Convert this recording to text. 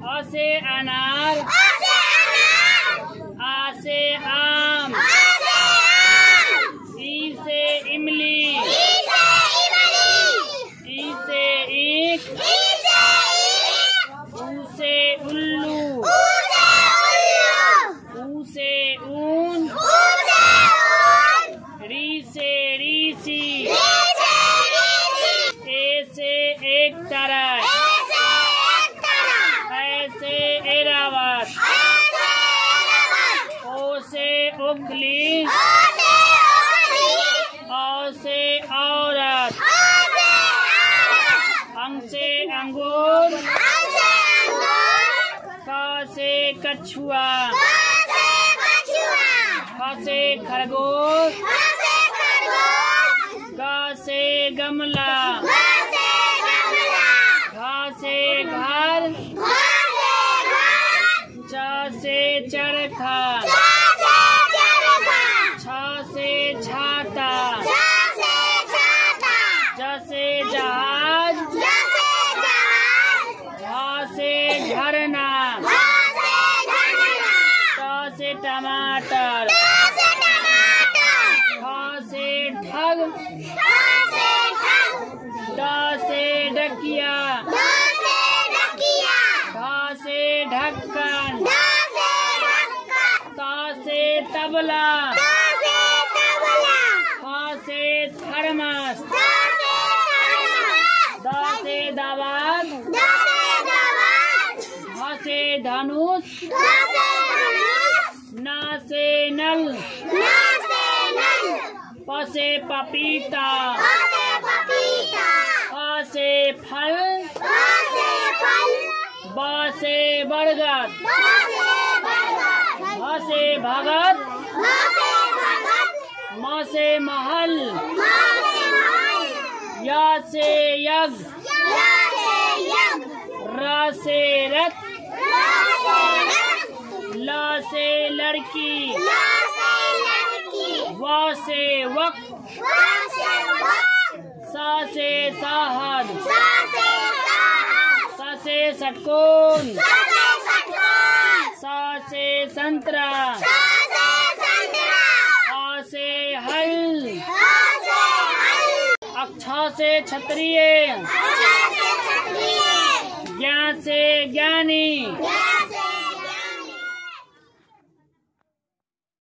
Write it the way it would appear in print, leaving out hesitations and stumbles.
अ से अनार, आ से आम, ई से इमली, ई से ईख, ऊ से उल्लू, ऊ से ऊन, री से रीसी, ए से एक तरह, ऐ से एरावत, ओ से उखली, औ से औरत, अंग से अंगूर, क से कछुआ, ख से खरगोश, ग से गमला, घ से घर, च से चरखा, छ से छाता, ज से जहाज, झ से झरना, ट से टमाटर, ठ से ठग, ड से डकिया, ढ से ढक्कन, त से तबला, थ से थर्मस, द से दावत, ध से धनुष, न से नल, प से पपीता, फ से फल, ब से बरगद, भ से भगत, म से महल, य से यज्ञ, र से रथ, ल से लड़की, व से वक्त, स से शहद, स से षटकोण, स से संतरा, अ से हल, क्ष से क्षत्रिय, ज्ञ से ज्ञानी।